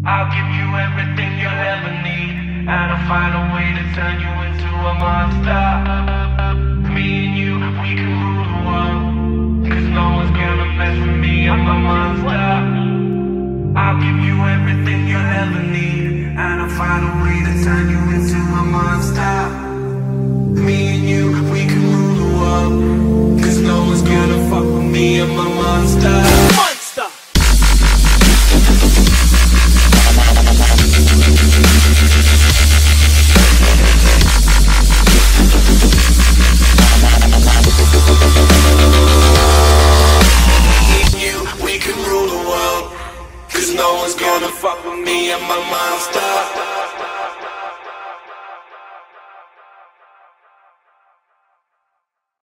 I'll give you everything you'll ever need, and I'll find a way to turn you into a monster. Me and you, we can rule the world, 'cause no one's gonna mess with me, I'm a monster.